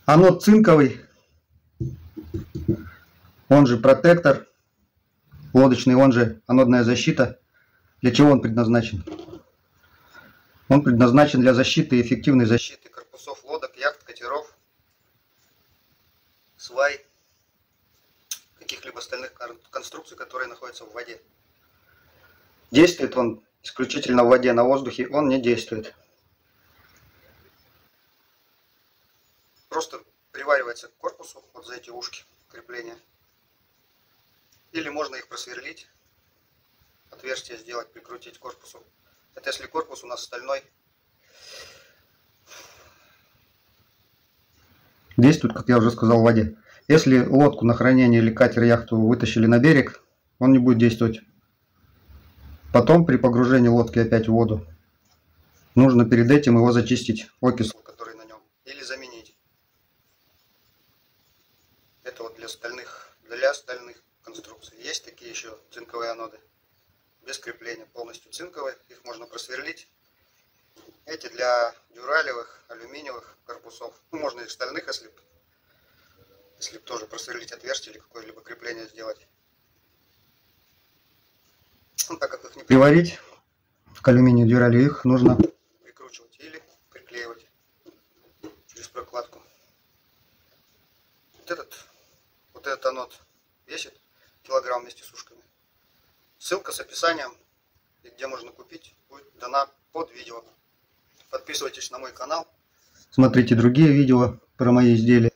Анод цинковый, он же протектор лодочный, он же анодная защита. Для чего он предназначен? Он предназначен для защиты, эффективной защиты корпусов лодок, яхт, катеров, свай, каких-либо остальных конструкций, которые находятся в воде. Действует он исключительно в воде, на воздухе он не действует. Просто приваривается к корпусу вот за эти ушки крепления. Или можно их просверлить, отверстие сделать, прикрутить к корпусу. Это если корпус у нас стальной. Действует, как я уже сказал, в воде. Если лодку на хранение или катер, яхту вытащили на берег, он не будет действовать. Потом при погружении лодки опять в воду нужно перед этим его зачистить, окислу, который на нем, или заменить. Это вот для стальных конструкций. Есть такие еще цинковые аноды без крепления, полностью цинковые, их можно просверлить. Эти для дюралевых, алюминиевых корпусов. Ну, можно и стальных, если бы тоже просверлить отверстие или какое-либо крепление сделать. Ну, так как их не приварить к алюминию дюрали, их нужно прикручивать или приклеивать через прокладку. Вот этот анод весит килограмм вместе с ушками. Ссылка с описанием, и где можно купить, будет дана под видео. Подписывайтесь на мой канал. Смотрите другие видео про мои изделия.